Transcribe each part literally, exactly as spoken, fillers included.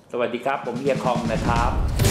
สวัสดีครับผมเฮียคองนะครับ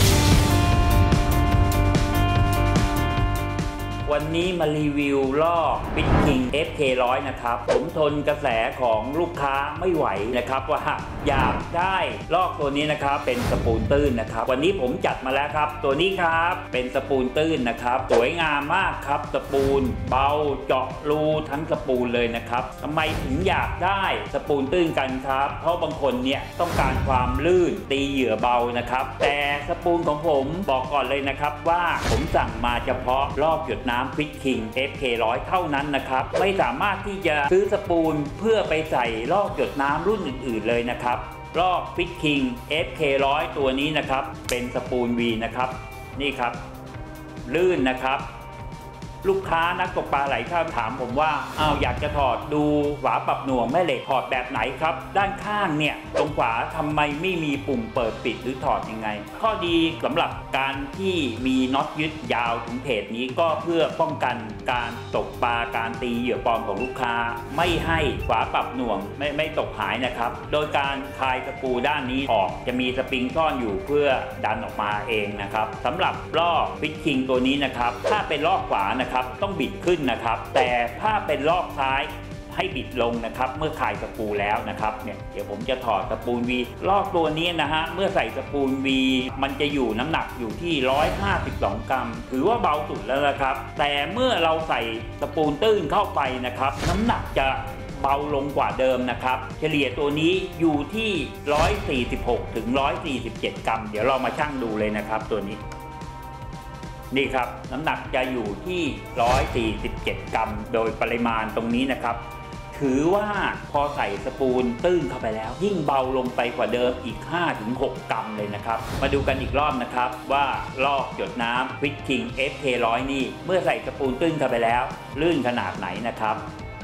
วันนี้มารีวิวลอก FitKing เอฟ เค หนึ่งร้อย นะครับผมทนกระแสของลูกค้าไม่ไหวนะครับว่าอยากได้ลอกตัวนี้นะครับเป็นสปูนตื้นนะครับวันนี้ผมจัดมาแล้วครับตัวนี้ครับเป็นสปูนตื้นนะครับสวยงามมากครับสปูนเบาเจาะรูทั้งสปูนเลยนะครับทำไมถึงอยากได้สปูนตื้นกันครับเพราะบางคนเนี่ยต้องการความลื่นตีเหยื่อเบานะครับแต่สปูนของผมบอกก่อนเลยนะครับว่าผมสั่งมาเฉพาะลอกหยดน้ำ FitKing เอฟ เค หนึ่งร้อย เท่านั้นนะครับไม่สามารถที่จะซื้อสปูนเพื่อไปใส่ลอกหยดน้ำรุ่นอื่นๆเลยนะครับลอก FitKing เอฟ เค หนึ่งร้อย ตัวนี้นะครับเป็นสปูน V นะครับนี่ครับลื่นนะครับลูกค้านักตกปลาหลายท่านถามผมว่าอ้าวอยากจะถอดดูฝาปรับหน่วงแม่เหล็กถอดแบบไหนครับด้านข้างเนี่ยตรงฝาทำไมไม่มีปุ่มเปิดปิดหรือถอดยังไงข้อดีสำหรับการที่มีน็อตยึดยาวถึงเพจนี้ก็เพื่อป้องกันการตกปลาการตีเหยื่อปลอมของลูกค้าไม่ให้ฝาปรับหน่วงไม่ไม่ตกหายนะครับโดยการคลายสกรูด้านนี้ออกจะมีสปริงซ่อนอยู่เพื่อดันออกมาเองนะครับสำหรับลอก FitKing ตัวนี้นะครับถ้าเป็นลอกขวานะครับต้องบิดขึ้นนะครับแต่ถ้าเป็นรอบซ้ายให้บิดลงนะครับเมื่อคลายสปูแล้วนะครับเนี่ยเดี๋ยวผมจะถอดสปูล V ลอกตัวนี้นะฮะเมื่อใส่สปูล V มันจะอยู่น้ำหนักอยู่ที่หนึ่งร้อยห้าสิบสองกรัมถือว่าเบาสุดแล้วนะครับแต่เมื่อเราใส่สปูลตื้นเข้าไปนะครับน้ำหนักจะเบาลงกว่าเดิมนะครับเฉลี่ยตัวนี้อยู่ที่หนึ่งร้อยสี่สิบหกถึงหนึ่งร้อยสี่สิบเจ็ดกรัมเดี๋ยวเรามาชั่งดูเลยนะครับตัวนี้นี่ครับน้ำหนักจะอยู่ที่หนึ่งร้อยสี่สิบเจ็ดกรัมโดยปริมาณตรงนี้นะครับถือว่าพอใส่สปูนตื้นเข้าไปแล้วยิ่งเบาลงไปกว่าเดิมอีก ห้าถึงหก กรัมเลยนะครับมาดูกันอีกรอบนะครับว่าลอกหยดน้ำ FitKing เอฟ เค หนึ่งร้อย นี่เมื่อใส่สปูนตื้นเข้าไปแล้วลื่นขนาดไหนนะครับ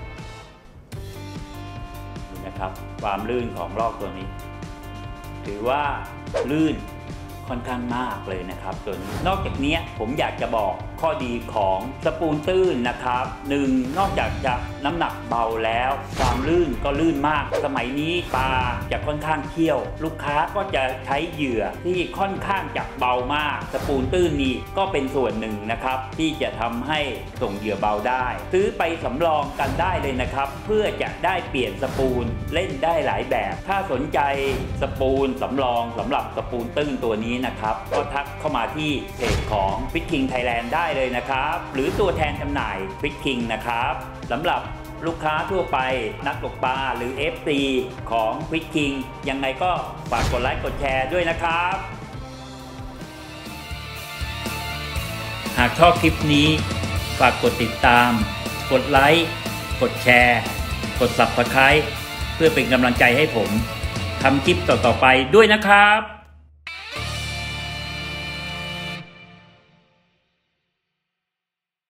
นี่นะครับความลื่นของลอกตัวนี้ถือว่าลื่นค่อนข้างมากเลยนะครับตัวนี้นอกจากนี้ผมอยากจะบอกข้อดีของสปูนตื้นนะครับหนึ่งนอกจากจะน้ำหนักเบาแล้วความลื่นก็ลื่นมากสมัยนี้ปลาจะค่อนข้างเคี่ยวลูกค้าก็จะใช้เหยื่อที่ค่อนข้างจะเบามากสปูนตื้นนี้ก็เป็นส่วนหนึ่งนะครับที่จะทำให้ส่งเหยื่อเบาได้ซื้อไปสำรองกันได้เลยนะครับเพื่อจะได้เปลี่ยนสปูนเล่นได้หลายแบบถ้าสนใจสปูนสำรองสำหรับสปูนตื้นตัวนี้นะครับก็ทักเข้ามาที่เพจของ FitKing Thailand ได้เลยนะครับหรือตัวแทนจำหน่าย FitKing นะครับสำหรับลูกค้าทั่วไปนักตกปลาหรือ เอฟ ซี ของ FitKing ยังไงก็ฝากกดไลค์กดแชร์ด้วยนะครับหากชอบคลิปนี้ฝากกดติดตามกดไลค์กดแชร์กด ซับสไครบ์ เพื่อเป็นกำลังใจให้ผมทำคลิปต่อๆไปด้วยนะครับ